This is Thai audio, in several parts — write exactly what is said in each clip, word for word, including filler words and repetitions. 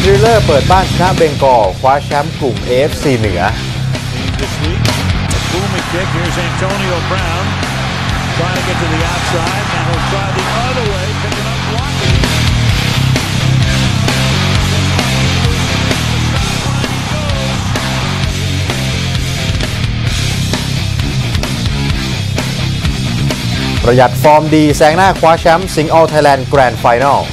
ริลเลอร์เปิดบ้านชนะเบงกอลคว้าแชมป์กลุ่ม เอ เอฟ ซี เหนือประหยัดฟอร์มดีแซงหน้าคว้าแชมป์สิงห์ออลไทยแลนด์แกรนด์ไฟนอล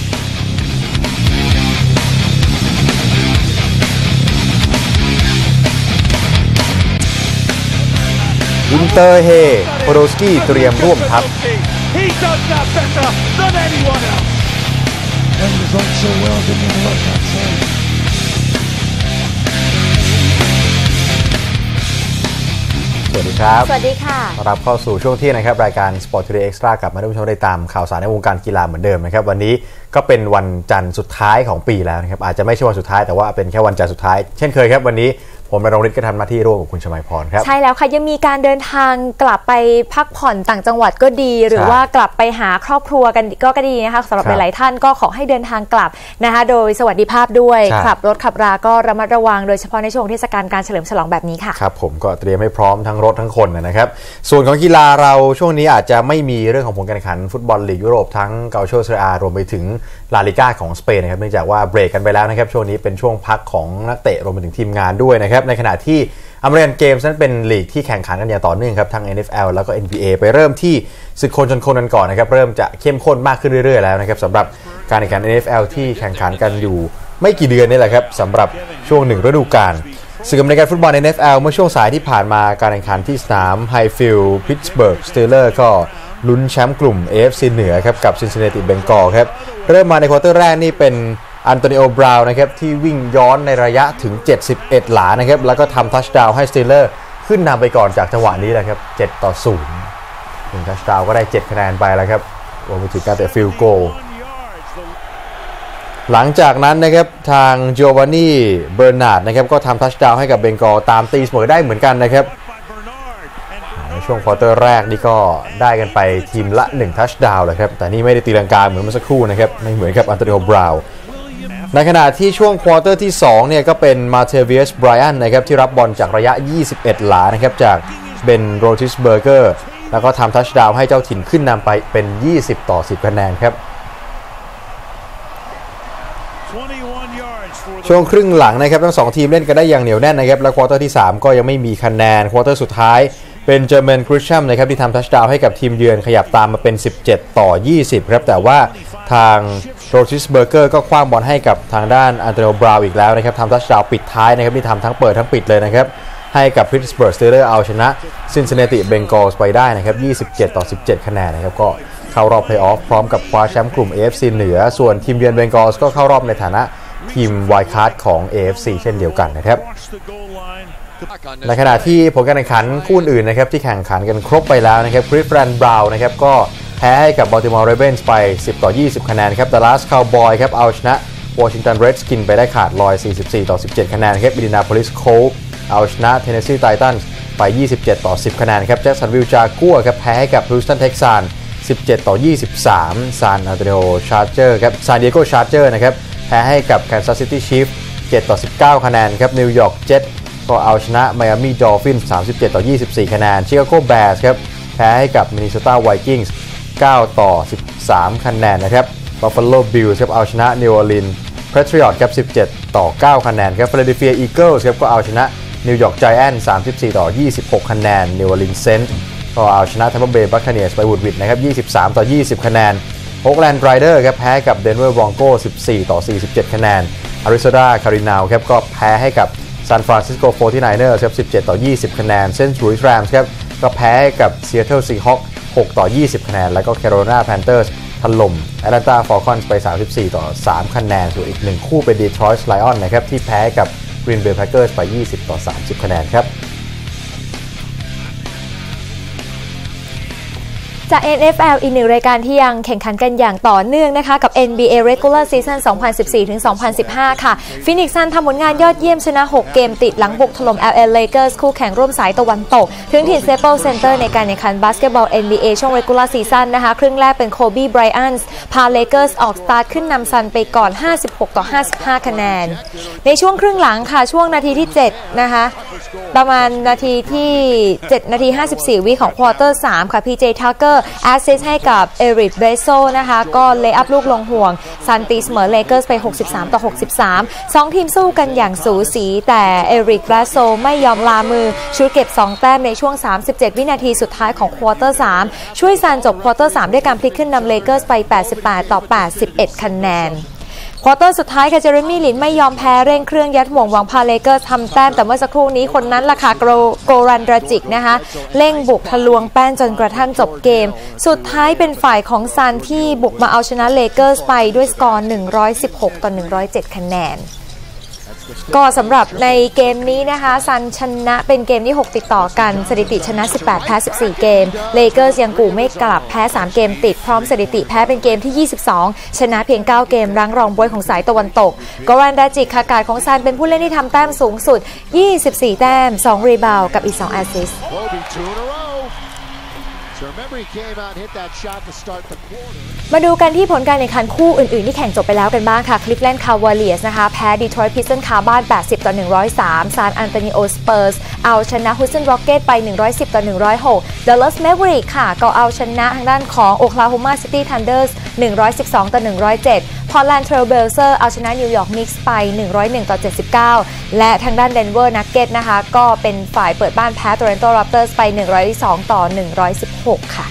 อินเตอร์เฮโพโดสกี้เตรียมร่วมทัพสวัสดีครับสวัสดีค่ะต้อนรับเข้าสู่ช่วงที่นะครับรายการ Sport Today Extra กลับมาท่านผู้ชมได้ตามข่าวสารในวงการกีฬาเหมือนเดิมนะครับวันนี้ก็เป็นวันจันทร์สุดท้ายของปีแล้วนะครับอาจจะไม่ใช่วันสุดท้ายแต่ว่าเป็นแค่วันจันทร์สุดท้ายเช่นเคยครับวันนี้ผมนรงฤทธิ์ก็ทำหน้าที่ร่วมกับคุณชมัยพรครับใช่แล้วค่ะยังมีการเดินทางกลับไปพักผ่อนต่างจังหวัดก็ดีหรือว่ากลับไปหาครอบครัวกันก็ดีนะคะสำหรับหลายๆท่านก็ขอให้เดินทางกลับนะคะโดยสวัสดิภาพด้วยขับรถขับราก็ระมัดระวังโดยเฉพาะในช่วงเทศกาลการเฉลิมฉลองแบบนี้ค่ะครับผมก็เตรียมให้พร้อมทั้งรถทั้งคนนะครับส่วนของกีฬาเราช่วงนี้อาจจะไม่มีเรื่องของผลการแข่งขันฟุตบอลลีกยุโรปทั้งเกาโชเซเรียรวมไปถึงลาลิก้าของสเปนนะครับเนื่องจากว่าเบรกกันไปแล้วนะครับช่วงนี้เป็นช่วงพักของนักเตะรวมไปถึงทีมงานด้วยนะครับในขณะที่อเมริกันเกมส์นั้นเป็นลีกที่แข่งขันกันอย่างต่อเนื่องครับทั้ง เอ็น เอฟ แอล แล้วก็ เอ็น บี เอ ไปเริ่มที่ศึกคนชนคนกันก่อนนะครับเริ่มจะเข้มข้นมากขึ้นเรื่อยๆแล้วนะครับสำหรับการแข่งขัน เอ็น เอฟ แอล ที่แข่งขันกันอยู่ไม่กี่เดือนนี่แหละครับสำหรับช่วงหนึ่งฤดูกาลศึกอเมริกันฟุตบอล เอ็น เอฟ แอล เมื่อช่วงสายที่ผ่านมาการแข่งขันที่สนามไฮฟิลด์พิตต์สเบิร์กสตีลเลอร์ก็ลุ้นแชมป์กลุ่ม เอ เอฟ ซี เหนือครับกับซินซินเนติเบงกอลครับเริ่มมาในควอเตอร์แรกนี่เป็นอันโตนิโอบราวน์นะครับที่วิ่งย้อนในระยะถึงเจ็ดสิบเอ็ดหลานะครับแล้วก็ทำทัชดาวน์ให้สตีลเลอร์ขึ้นนำไปก่อนจากจังหวะนี้แหละครับเจ็ดต่อศูนย์หนึ่งทัชดาวน์ก็ได้เจ็ดคะแนนไปแล้วครับรวมไปถึงการเตะฟิลด์โกลหลังจากนั้นนะครับทางจิโอวานนี่เบอร์นาร์ดนะครับก็ทำทัชดาวน์ให้กับเบงกอลตามตีเสมอได้เหมือนกันนะครับในช่วงควอเตอร์แรกนี่ก็ได้กันไปทีมละหนึ่งทัชดาวน์เลยครับแต่นี่ไม่ได้ตีลังกาเหมือนเมื่อสักครู่นะครับไม่เหมือนกับอันโตนิโอบราวน์ในขณะที่ช่วงควอเตอร์ที่สองเนี่ยก็เป็นมาเทเวียสไบรอันนะครับที่รับบอลจากระยะยี่สิบเอ็ดหลานะครับจากเบนโรติสเบอร์เกอร์แล้วก็ทำทัชดาวน์ให้เจ้าถิ่นขึ้นนำไปเป็นยี่สิบต่อสิบคะแนนครับช่วงครึ่งหลังนะครับทั้งสองทีมเล่นกันได้อย่างเหนียวแน่นนะครับและควอเตอร์ที่สามก็ยังไม่มีคะแนนควอเตอร์สุดท้ายเป็นเจอร์แมนคริสชัมนะครับที่ทำทัชดาวน์ให้กับทีมเยือนขยับตามมาเป็นสิบเจ็ดต่อยี่สิบครับแต่ว่าทางโรติสเบอร์เกอร์ก็คว้างบอลให้กับทางด้านอันโตนิโอบราวน์อีกแล้วนะครับทำทัชดาวน์ปิดท้ายนะครับที่ทำทั้งเปิดทั้งปิดเลยนะครับให้กับพิตต์สเบิร์กสตีลเลอร์เอาชนะซินซินเนติเบงกอลไปได้นะครับยี่สิบเจ็ดต่อสิบเจ็ดคะแนนนะครับก็เข้ารอบเพลย์ออฟพร้อมกับคว้าแชมป์กลุ่ม เอ เอฟ ซี เหนือส่วนทีมเยือนเบงกอลก็เข้ารอบในฐานะทีมไวล์ดคาร์ดของ เอ เอฟ ซี เช่นเดียวกันนะครับในขณะที่ผลการแข่งขันคู่อื่นนะครับที่แข่งขันกันครบไปแล้วนะครับคริฟแลนด์บราวน์นะครับก็แพ้ให้กับบอลติมอร์เรเวนส์ไปสิบต่อยี่สิบคะแนนครับดัลลัสคาวบอยครับเอาชนะวอชิงตันเรดสกินไปได้ขาดลอยสี่สิบสี่ต่อสิบเจ็ดคะแนนครับอินดินาโพลิสโคลต์เอาชนะเทนเนสซีไททันส์ไปยี่สิบเจ็ดต่อสิบคะแนนครับแจ็คสันวิลจากัวครับแพ้ให้กับฮิวสตันเท็กซัสสิบเจ็ดต่อยี่สิบสามซานอันโตนิโอชาร์เจอร์ครับซานดิเอโกชาร์เจอร์นะครับแพ้ให้กับแคนซัสซิตี้ชีฟส์เจ็ดต่อสิบเก้าคะแนนครับนิวยอร์กเจ็ตก็เอาชนะไมอามี่ดอลฟินส์สามสิบเจ็ดต่อยี่สิบสี่คะแนนชิคาโกแบร์สครับแพ้ให้กับมินนิโซตาไวกิ้งส์เก้าต่อสิบสามคะแนนนะครับบัฟฟาโลบิลส์ครับเอาชนะนิวออร์ลีนส์แพทริอตส์ครับสิบเจ็ดต่อเก้าคะแนนครับฟิลาเดลเฟียอีเกิลส์ครับก็เอาชนะนิวยอร์กไจแอนท์สามสิบสี่ต่อยี่สิบหกคะแนนนิวออร์ลีนส์เซนต์ก็เอาชนะแทมเปอร์เบย์บัคคาเนียร์สไปวูดวิดนะครับยี่สิบสามต่อยี่สิบคะแนนโอ๊คแลนด์ไรเดอร์ครับแพ้กับเดนเวอร์บรอนโก้สิบสี่ต่อสี่สิบเจ็ดคะแนนอาริโซนาคารินาวครับก็แพ้ให้กับซานฟรานซิสโก โฟร์ตี้ไนเนอร์สครับสิบเจ็ดต่อยี่สิบคะแนนเซนต์หลุยส์แรมส์ครับก็แพ้ให้กับซีแอตเทิลซีฮอคหกต่อยี่สิบคะแนนแล้วก็แคโรไลนาแพนเตอร์สถล่มแอตแลนตาฟอลคอนส์ไปสามสิบสี่ต่อสามคะแนนส่วนอีกหนึ่งคู่เป็นดีทรอยต์ไลออนนะครับที่แพ้กับกรีนเบย์แพคเกอร์สไปยี่สิบต่อสามสิบคะแนนครับจาก เอ็น เอฟ แอล อีกหนึ่งรายการที่ยังแข่งขันกันอย่างต่อเนื่องนะคะกับ เอ็น บี เอ Regular Season สองพันสิบสี่ถึงสองพันสิบห้า ค่ะ Phoenix Suns ทำผลงานยอดเยี่ยมชนะ หก เกมติดหลังบุกถล่ม แอล เอ Lakers คู่แข่งร่วมสายตะวันตกถึงถิ่น Staples Center ในการแข่งขันบาสเกตบอล เอ็น บี เอ ช่วง Regular Season นะคะครึ่งแรกเป็น Kobe Bryant พา Lakers ออกสตาร์ทขึ้นนำซันไปก่อน ห้าสิบหกต่อห้าสิบห้า คะแนนในช่วงครึ่งหลังค่ะช่วงนาทีที่เจ็ดนะคะประมาณนาทีที่เจ็ดนาทีห้าสิบสี่วิของควอเตอร์สามค่ะ พี เจ Tucker แอสซิสต์ให้กับเอริกเบโซนะคะก็เลย์อัพลูกลงห่วงซันตีเสมอเลเกอร์สไปหกสิบสามต่อหกสิบสามสองทีมสู้กันอย่างสูสีแต่เอริกเบโซไม่ยอมลามือชูเก็บสองแต้มในช่วงสามสิบเจ็ดวินาทีสุดท้ายของควอเตอร์สามช่วยซันจบควอเตอร์สามด้วยการพลิกขึ้นนำเลเกอร์สไปแปดสิบแปดต่อแปดสิบเอ็ดคะแนนควอเตอร์สุดท้ายค่ะเจเรมี่ลินไม่ยอมแพ้เร่งเครื่องยัดห่วงหวังพาเลเกอร์ทำแต้มแต่เมื่อสักครู่นี้คนนั้นล่ะค่ะโกโกรันดราจิกนะคะเร่งบุกทะลวงแป้นจนกระทั่งจบเกมสุดท้ายเป็นฝ่ายของซันที่บุกมาเอาชนะเลเกอร์สไปด้วยสกอร์หนึ่งร้อยสิบหกต่อหนึ่งร้อยเจ็ดคะแนนก็สำหรับในเกมนี้นะคะซันชนะเป็นเกมที่หกติดต่อกันสถิติชนะสิบแปดแพ้สิบสี่เกมเลเกอร์สยังกู่ไม่กลับแพ้สามเกมติดพร้อมสถิติแพ้เป็นเกมที่ยี่สิบสองชนะเพียงเก้าเกมรั้งรองบ๊วยของสายตะวันตกโกรันดราจิกคากาดของซันเป็นผู้เล่นที่ทำแต้มสูงสุดยี่สิบสี่แต้มสองรีบาวด์กับอีกสองแอสซิสต์มาดูกันที่ผลการแข่งขันคู่อื่นๆที่แข่งจบไปแล้วกันบ้างค่ะ Cleveland Cavaliers นะคะแพ้ Detroit Pistons คาบ้านแปดสิบต่อหนึ่งร้อยสาม San Antonio Spurs เอาชนะ Houston Rockets ไปหนึ่งร้อยสิบต่อหนึ่งร้อยหก Dallas Mavericks ค่ะก็เอาชนะทางด้านของ Oklahoma City Thunder หนึ่งร้อยสิบสองต่อหนึ่งร้อยเจ็ด Portland Trail Blazers เอาชนะ New York Knicks ไปหนึ่งร้อยเอ็ดต่อเจ็ดสิบเก้าและทางด้าน Denver Nuggets นะคะก็เป็นฝ่ายเปิดบ้านแพ้ Toronto Raptors ไปหนึ่งร้อยสองต่อหนึ่งร้อยสิบหกค่ะ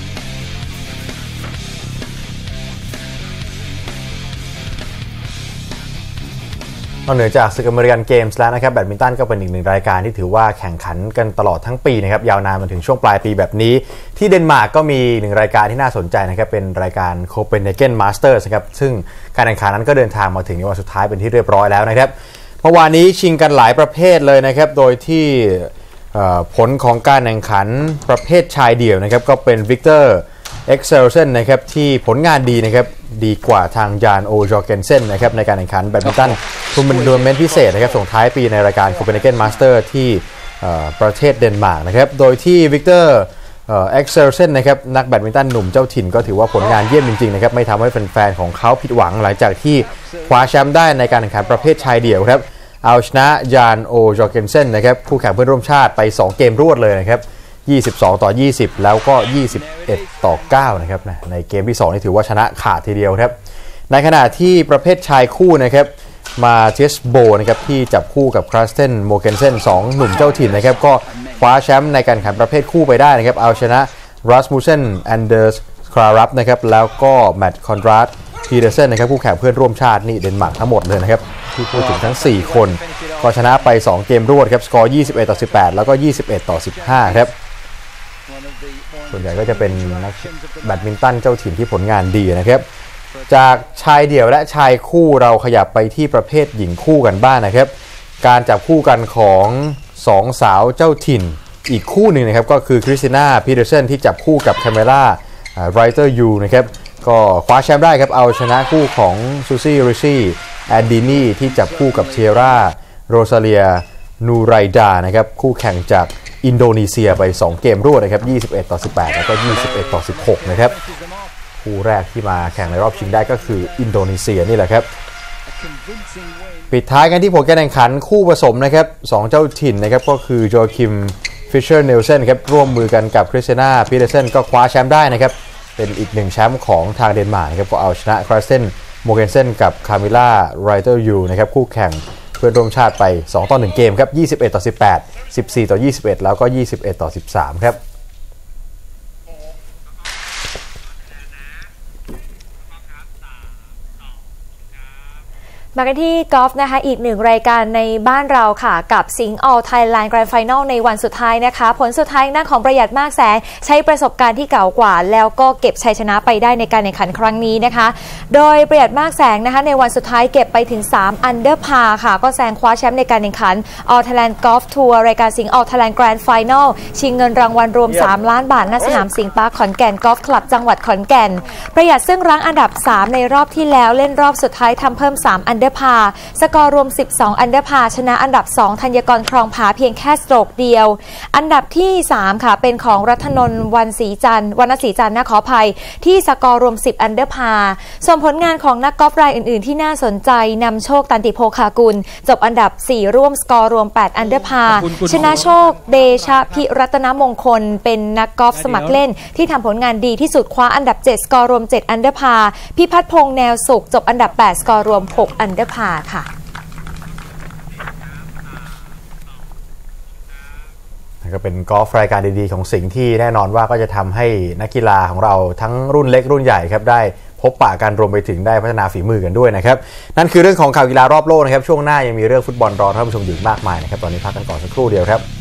นอกเหนือจากศึกอเมริกันเกมส์แล้วนะครับแบดมินตันก็เป็นอีกหนึ่งรายการที่ถือว่าแข่งขันกันตลอดทั้งปีนะครับยาวนานมาถึงช่วงปลายปีแบบนี้ที่เดนมาร์กก็มีหนึ่งรายการที่น่าสนใจนะครับเป็นรายการโคเปนเฮเกนมาสเตอร์สครับซึ่งการแข่งขันนั้นก็เดินทางมาถึงในวันสุดท้ายเป็นที่เรียบร้อยแล้วนะครับเมื่อวานนี้ชิงกันหลายประเภทเลยนะครับโดยที่ผลของการแข่งขันประเภทชายเดี่ยวนะครับก็เป็นวิกเตอร์เอ็กเซลเซนนะครับที่ผลงานดีนะครับดีกว่าทางยานโอจอร์เกนเซนนะครับในการแข่งขันแบดมินตันทัวร์นาเมนต์พิเศษนะครับส่งท้ายปีในรายการโคเปนเฮเกนมาสเตอร์ที่ประเทศเดนมาร์กนะครับโดยที่วิกเตอร์เอ็กเซลเซนนะครับนักแบดมินตันหนุ่มเจ้าถิ่นก็ถือว่าผลงานเยี่ยมจริงๆนะครับไม่ทำให้แฟนๆของเขาผิดหวังหลังจากที่คว้าแชมป์ได้ในการแข่งขันประเภทชายเดี่ยวครับเอาชนะยานโอจอร์เกนเซนนะครับคู่แข่งเพื่อนร่วมชาติไปสองเกมรวดเลยนะครับยี่สิบสองต่อยี่สิบแล้วก็ยี่สิบเอ็ดต่อเก้านะครับในเกมที่สองนี่ถือว่าชนะขาดทีเดียวครับในขณะที่ประเภทชายคู่นะครับมาเทสโบนะครับที่จับคู่กับคราสเทนโมเกนเซนสองหนุ่มเจ้าถิ่นนะครับก็คว้าแชมป์ในการแข่งขันประเภทคู่ไปได้นะครับเอาชนะรัสมูเซนแอนเดอร์สครารับนะครับแล้วก็แมตต์คอนราดพีเดอร์เซนนะครับคู่แข่งเพื่อนร่วมชาตินี่เดนมาร์กทั้งหมดเลยนะครับที่พูดถึงทั้งสี่คนก็ชนะไปสองเกมรวดครับสกอร์ยี่สิบเอ็ดต่อสิบแปดแล้วก็ยี่สิบเอ็ดต่อสิบห้าครับส่วนใหญ่ก็จะเป็นนักแบดมินตันเจ้าถิ่นที่ผลงานดีนะครับจากชายเดี่ยวและชายคู่เราขยับไปที่ประเภทหญิงคู่กันบ้าง นะครับการจับคู่กันของสองสาวเจ้าถิ่นอีกคู่หนึ่งนะครับก็คือคริสติน่าพีเดอร์เซนที่จับคู่กับแคมเมล่าไรเตอร์ยูนะครับก็คว้าแชมป์ได้ครับเอาชนะคู่ของซูซี่ริชี่แอนดินีที่จับคู่กับเทียร่าโรซาเลียนูไรดานะครับคู่แข่งจากอินโดนีเซียไปสองเกมรวดนะครับยี่สิบเอ็ดต่อสิบแปดแล้วก็ยี่สิบเอ็ดต่อสิบหกนะครับคู่แรกที่มาแข่งในรอบชิงได้ก็คืออินโดนีเซียนี่แหละครับปิดท้ายกันที่ผลการแข่งขันคู่ผสมนะครับสองเจ้าถิ่นนะครับก็คือโจคิมฟิชเชอร์เนลเซนครับร่วมมือกันกับคริสติน่าพีเดอร์เซนก็คว้าแชมป์ได้นะครับเป็นอีกหนึ่งแชมป์ของทางเดนมาร์กนะครับก็เอาชนะคราสเทนโมเกนเซนกับคามิล่าไรเตอร์ยูนะครับคู่แข่งเพื่อนร่วมชาติไปสองต่อหนึ่งเกมครับยี่สิบเอ็ดต่อสิบแปด สิบสี่ต่อยี่สิบเอ็ดแล้วก็ยี่สิบเอ็ดต่อสิบสามครับมากันที่กอล์ฟนะคะอีกหนึ่งรายการในบ้านเราค่ะกับสิงห์ออลไทยแลนด์แกรนด์ไฟนอลในวันสุดท้ายนะคะผลสุดท้ายหน้าของประหยัดมากแสงใช้ประสบการณ์ที่เก่ากว่าแล้วก็เก็บชัยชนะไปได้ในการแข่งขันครั้งนี้นะคะโดยประหยัดมากแสงนะคะในวันสุดท้ายเก็บไปถึงสามอันเดอร์พาร์ค่ะก็แซงคว้าแชมป์ในการแข่งขัน All Thailand Golf Tour รายการสิงห์ All Thailand Grand Final ชิงเงินรางวัลรวมสามล้านบาทณสนามสิงห์ปาร์คขอนแก่นกอล์ฟคลับจังหวัดขอนแก่นประหยัดซึ่งรั้งอันดับสามในรอบที่แล้วเล่นรอบสุดท้ายทำเพิ่มสามอันเดอร์พาร์สกอร์รวมสิบสองอันเดอร์พาร์ชนะอันดับสองธัญกรครองผาเพียงแค่สโตรกเดียวอันดับที่สามค่ะเป็นของรัตนนท์วันศรีจันทร์วรรณศรีจันทร์นะขออภัยที่สกอร์รวมสิบอันเดอร์พาร์ส่วนผลงานของนักกอล์ฟรายอื่นๆที่น่าสนใจนำโชคตันติโภคากุลจบอันดับสี่ร่วมสกอร์รวมแปดอันเดอร์พาร์ชนะโชคเดชะพิรัตนมงคลเป็นนักกอล์ฟสมัครเล่นที่ทำผลงานดีที่สุดคว้าอันดับเจ็ดสกอร์รวมเจ็ดอันเดอร์พาร์พิพัฒน์พงษ์แนวสุขจบอันดับแปดสกอร์รวมหกอันเดอร์พาร์ค่ะก็เป็นกอล์ฟรายการดีๆของสิงห์ที่แน่นอนว่าก็จะทำให้นักกีฬาของเราทั้งรุ่นเล็กรุ่นใหญ่ครับได้พบปะกันรวมไปถึงได้พัฒนาฝีมือกันด้วยนะครับนั่นคือเรื่องของข่าวกีฬารอบโลกนะครับช่วงหน้ายังมีเรื่องฟุตบอลรอท่านผู้ชมอยู่มากมายนะครับตอนนี้พักกันก่อนสักครู่เดียวครับ